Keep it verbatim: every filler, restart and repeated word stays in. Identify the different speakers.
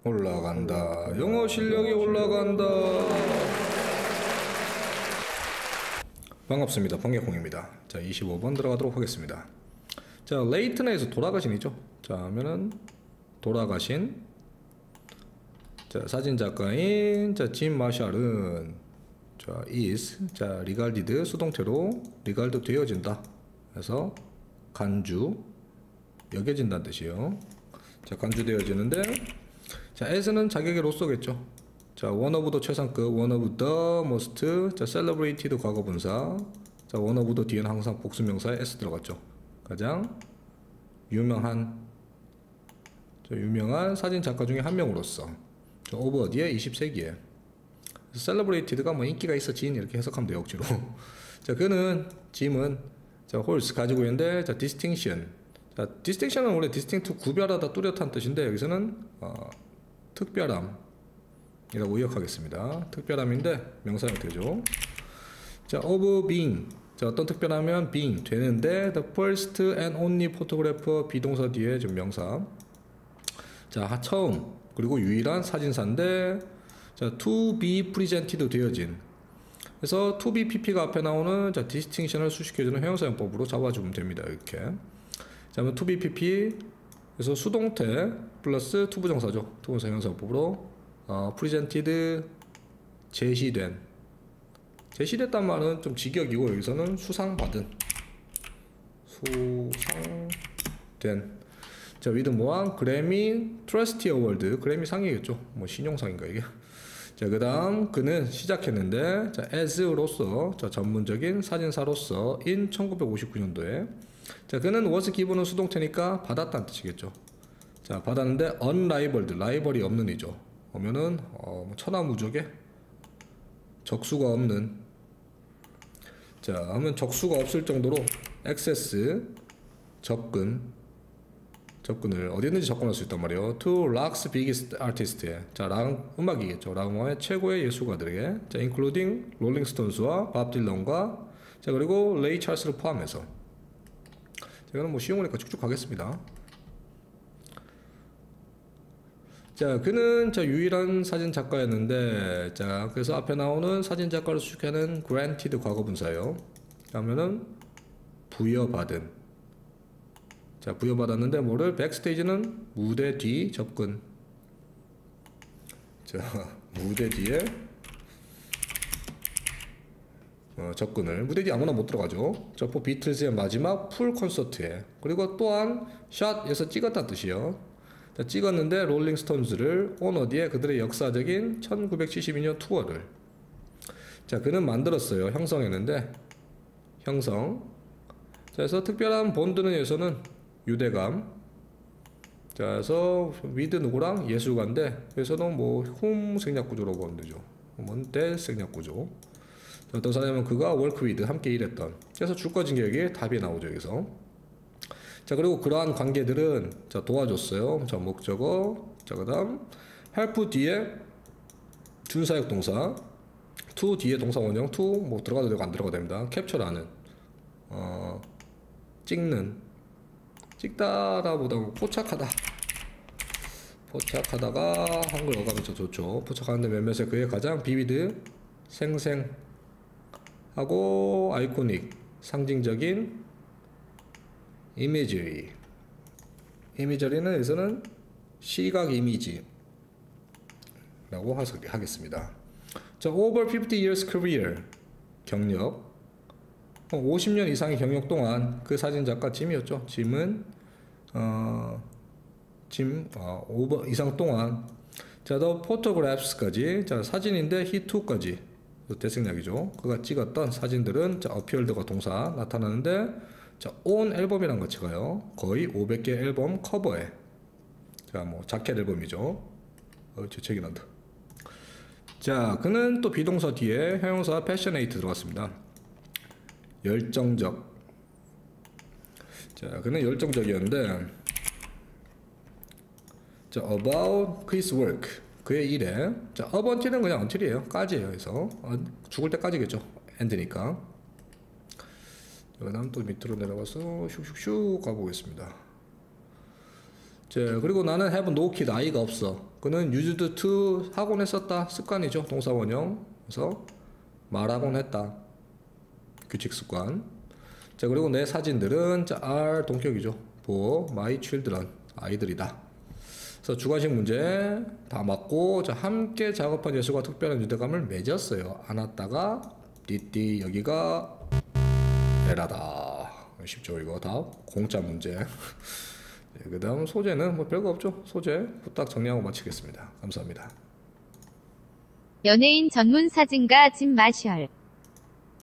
Speaker 1: 올라간다. 영어 실력이 올라간다. 반갑습니다. 번개콩입니다. 자, 이십오 번 들어가도록 하겠습니다. 자, 레이튼에서 돌아가신이죠. 자, 하면은 돌아가신 자, 사진작가인 자, 짐 마샬은 자, is 자, 리갈디드 수동태로 리갈드 되어진다. 그래서 간주 여겨진다는 뜻이에요. 자, 간주되어지는데 자, as는 자격의 로서겠죠. 자, one of the 최상급, one of the most 자, celebrated 과거분사. 자, one of the 뒤에는 항상 복수명사에 s 들어갔죠. 가장 유명한 자, 유명한 사진 작가 중에 한 명으로서 자, over 뒤에 이십 세기에 celebrated가 뭐 인기가 있어진 이렇게 해석하면 돼요. 억지로. 자, 그는 짐은 자, 홀스 가지고 있는데 자, distinction. 자, distinction은 원래 distinct 구별하다 뚜렷한 뜻인데 여기서는 어, 특별함 이라고 의역하겠습니다. 특별함인데 명사 형태죠. 자, of being. 자, 어떤 특별하면 being 되는데 the first and only photographer 비동사 뒤에 좀 명사. 자, 처음 그리고 유일한 사진사인데 자, to be presented 되어진. 그래서 to be pp가 앞에 나오는 자, distinction을 수식해주는 형용사용법으로 잡아주면 됩니다. 이렇게. 자, 그러면 to be pp 그래서 수동태 플러스 투부정사죠. 투부정사 형용사용법으로 어, presented 제시된 제시됐단 말은 좀 직역이고 여기서는 수상받은 수상된 자, with 뭐한 그래미 트러스티 어워드 그래미 상이겠죠. 뭐 신용상인가 이게. 자, 그 다음 그는 시작했는데 자, as로서 자, 전문적인 사진사로서 in 천구백오십구 년도에 자, 그는 was given은 수동태니까 받았다는 뜻이겠죠. 자, 받았는데 unrivaled 라이벌이 없는 이죠. 보면은 어, 천하무적에 적수가 없는 자, 하면 적수가 없을 정도로 액세스 접근 접근을 어디든지 접근할 수 있단 말이에요. To rock's biggest artist에 자, 락 음악이겠죠. 락 음악의 최고의 예술가들에게 자, including 롤링 스톤스와 밥 딜런과 자, 그리고 레이 찰스를 포함해서 제가 뭐 쉬운 거니까 쭉쭉 가겠습니다. 자, 그는 자, 유일한 사진 작가였는데 자, 그래서 앞에 나오는 사진 작가를 수식하는 granted 과거분사예요. 그러면은 부여받은 자, 부여받았는데 뭐를 백스테이지는 무대 뒤 접근 자, 무대 뒤에 어, 접근을 무대 뒤 아무나 못 들어가죠. 저 포 비틀즈의 마지막 풀 콘서트에 그리고 또한 샷에서 찍었다는 뜻이요. 자, 찍었는데 롤링스톤즈를 온 어디에 그들의 역사적인 천구백칠십이 년 투어를 자, 그는 만들었어요. 형성했는데 형성 자, 그래서 특별한 본드는 여기서는 유대감 자, 그래서 위드 누구랑 예술가인데 여기서는 뭐 whom 생략구조로 보면 되죠. 뭔데 생략구조 자, 어떤 사람은 그가 work with 함께 일했던 그래서 주거진격이 답이 나오죠. 여기서 자, 그리고 그러한 관계들은 자, 도와줬어요. 자, 목적어 자, 그 다음 help 뒤에 준사역 동사 to 뒤에 동사 원형 to 뭐 들어가도 되고 안 들어가도 됩니다. capture하는 어, 찍는 찍다라 보다 포착하다 포착하다가 한글 어감이 더 좋죠. 포착하는데 몇몇의 그의 가장 비비드 생생하고 아이코닉 상징적인 이미지리 이미저리는 여기서는 시각 이미지 라고 하겠습니다. 자, over fifty years career 경력 오십 년 이상의 경력 동안 그 사진작가 짐이었죠. 짐은 어, 짐 어, 오버 이상 동안 자, the photographs까지 자, 사진인데 he took까지 대생략이죠. 그가 찍었던 사진들은 자, appeared가 동사 나타나는데 자, on 앨범이란 같이 가요. 거의 오백 개 앨범 커버에 자, 뭐 자켓 앨범이죠. 어, 재채기 난다. 자, 그는 또 비동사 뒤에 형용사 passionate 들어갔습니다. 열정적 자, 그는 열정적이었는데 자, about his work 그의 일에 자, up until은 그냥 until이에요. 까지예요. 그래서 어, 죽을 때까지겠죠. end니까 그 다음 또 밑으로 내려가서 슉슉슉 가보겠습니다. 자, 그리고 나는 have no kid, 아이가 없어. 그는 used to 하곤 했었다. 습관이죠. 동사 원형. 그래서 말하곤 했다. 규칙 습관. 자, 그리고 내 사진들은 자, are 동격이죠. for my children, 아이들이다. 그래서 주관식 문제 다 맞고, 자, 함께 작업한 예술과 특별한 유대감을 맺었어요. 안았다가 띠띠, 여기가 에라다. 쉽죠. 이거 다 공짜 문제. 네, 그 다음 소재는 뭐 별거 없죠. 소재 후딱 정리하고 마치겠습니다. 감사합니다.
Speaker 2: 연예인 전문 사진가 짐 마셜